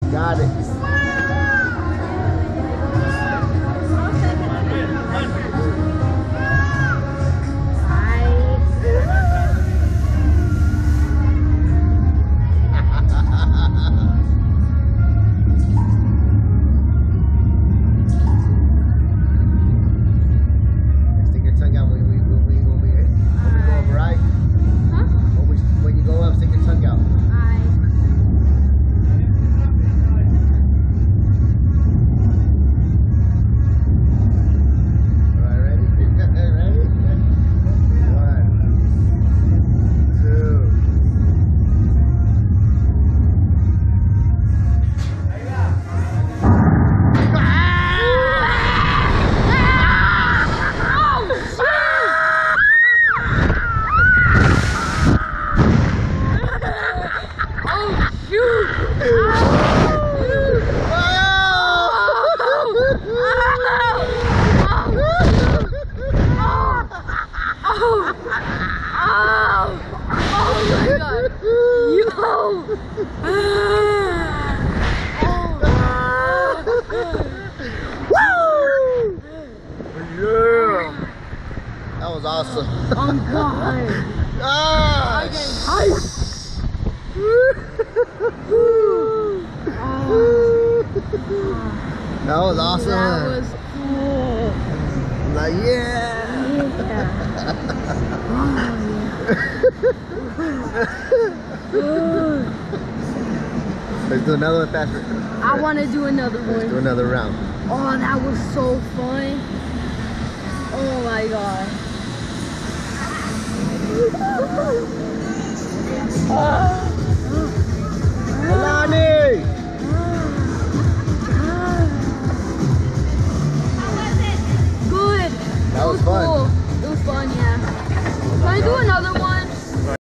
Got it. Stick your tongue out when we go up, right? Huh? When you go up, stick your tongue out. That was awesome. Oh God. Ah, that was awesome. That was cool. Like, yeah. Let's do another one faster. I want to do another Let's do one. another round. Oh, that was so fun. Oh my God. Alani!